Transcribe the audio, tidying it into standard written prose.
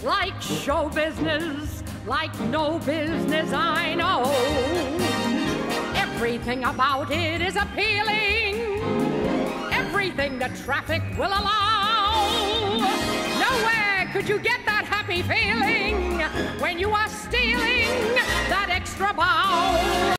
like show business, like no business I know. Everything about it is appealing, everything the traffic will allow. Nowhere could you get that happy feeling when you are stealing that extra bow.